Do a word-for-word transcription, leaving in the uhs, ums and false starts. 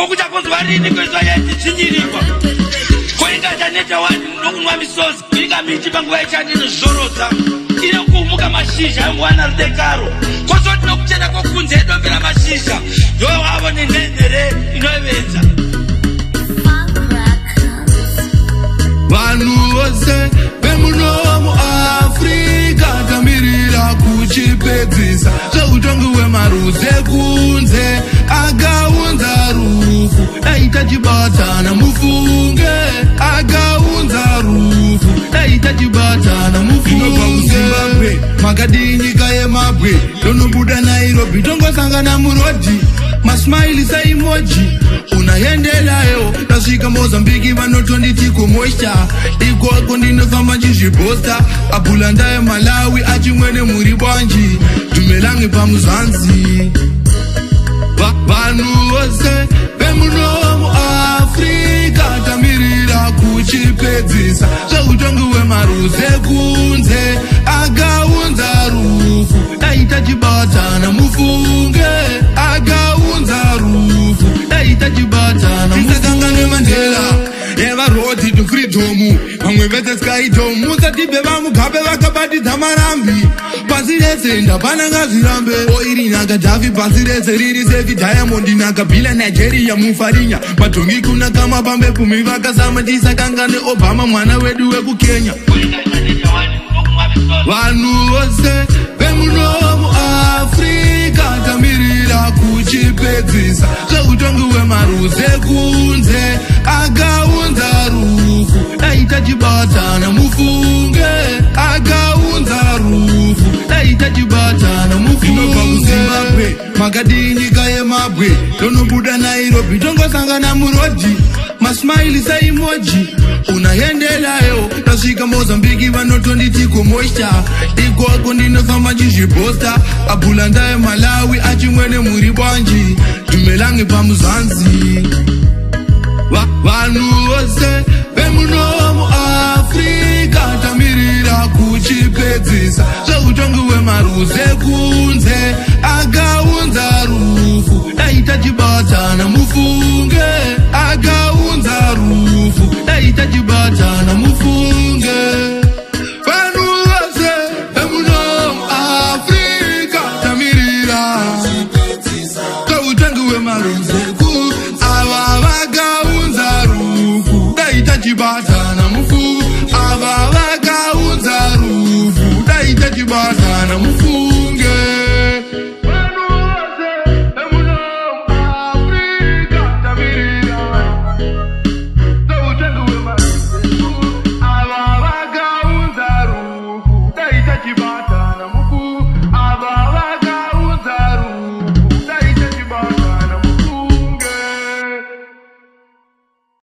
kokuta konzwa rini kwezwa yeti chinyirirwa koinga chaneta wani nokunwa misozi kuika miti panguva yechandino zvorotsa ine kuumuka mashizha angwana rudekaro kozoti nokuchena kokunze edombera mashizha ndovavo nenhenhere inovedza vanhu vose vemunomu Afrika tamirira kuchipedzisa zveutongi hwemarudzi ekunze akaunza rufu dai tachibatana mufunge akaunza rufu dai tachibatana mufunge makadii nyika yemabwe tonobuda Nairobi tongosangana murodhi masmaili saimoji unaendelayo tasvika Mozambiki vanotonditi kumoisha ikoko ndinofamba chizviposta abhulanda eMalawi achimwene muri bwanji tumelange pamuzanzi vanhu vose vemunomu Afrika tamirira kuchipedzisa zveutongi hwemarudzi ekunze akaunza rufu dai tachibatana mufunge akaunza rufu dai tachibatana tisakangane Mandela eva roti to freedom vamwe vete skaidom musatibe vamugabe vakabatidza marambi pasi rese ndapana ngazvirambe oiri nagadhafi pasi rese riri sefi diamond nakabhila Nigeria mufarinya madhongi kuna kama pambe pumi vakasama tisakangane Obama mwana wedu wekukenya vanhu vose vemunomu Afrika tamirira kuchipedzisa zveutongi hwemarudzi ekunze akaunza rufu dai tachibatana mufunge akaunza rufu dai tachibatana mufunge makadii nyika yemabwe tonobuda Nairobi tongosangana murodhi masmaili saimoji unaendelayo tasvika Mozambiki vanotonditi kumoisha ikoko ndinofamba chizviposta abhulanda eMalawi achimwene muri bwanji tumelange pamuzanzi vanhu vose vemunomu Afrika tamirira kuchipedzisa zveutongi hwemarudzi ekunze akaunza rufu dai tachibatana mufunge akaunza rufu dai tachibatana mufunge vanhu vose vemunomu Afrika tamirira zveutongi hwemarudzi